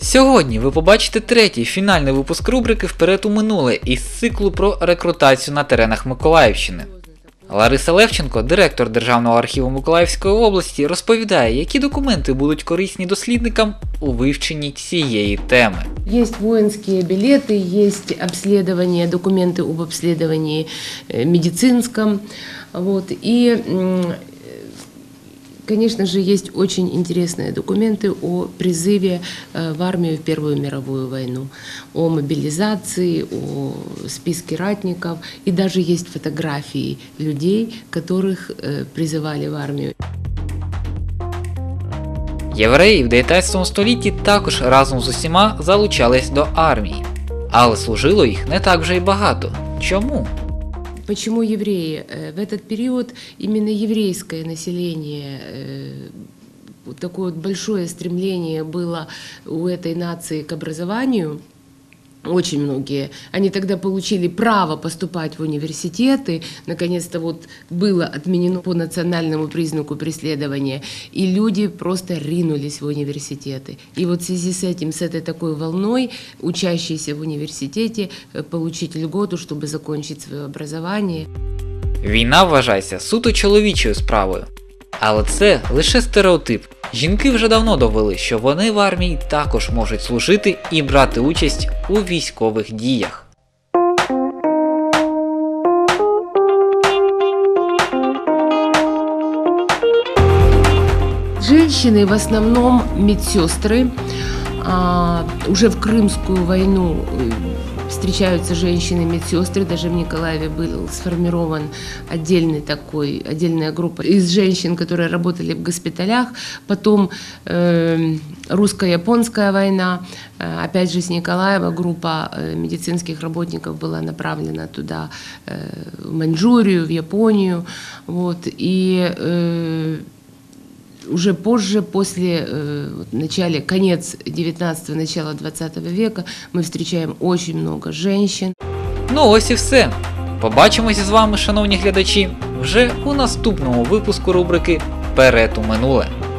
Сьогодні ви побачите третій фінальний випуск рубрики «Вперед у минуле» із циклу про рекрутацію на теренах Миколаївщини. Лариса Левченко, директор Державного архіву Миколаївської області, розповідає, які документи будуть корисні дослідникам у вивченні цієї теми. Есть воинские билеты, есть обследование, документы об обследовании медицинском. И, конечно же, есть очень интересные документы о призыве в армию в Первую мировую войну, о мобилизации, о списке ратников. И даже есть фотографии людей, которых призывали в армію. Євреї в 19 столітті також разом з усіма залучались до армії. Але служило їх не так вже й багато. Чому? Почему евреи? В этот период именно еврейское население, такое вот большое стремление было у этой нации к образованию. Очень многие. Они тогда получили право поступать в университеты. Наконец-то вот было отменено по национальному признаку преследования. И люди просто ринулись в университеты. И вот в связи с этим, с этой такой волной, учащиеся в университете получить льготу, чтобы закончить свое образование. Війна вважається суто чоловічою справою. Але це лише стереотип. Жінки вже давно довели, що вони в армії також можуть служити і брати участь у військових діях. Женщины в основном медсестры. Уже в Крымскую войну встречаются женщины-медсестры. Даже в Николаеве был сформирован отдельная группа из женщин, которые работали в госпиталях. Потом русско-японская война. Опять же, с Николаева группа медицинских работников была направлена туда, в Маньчжурию, в Японию. Уже позже, после конец 19-го, начало 20 века, мы встречаем очень много женщин. Ну ось і все. Побачимося з вами, шановні глядачі, вже у наступному випуску рубрики «Вперед у минуле».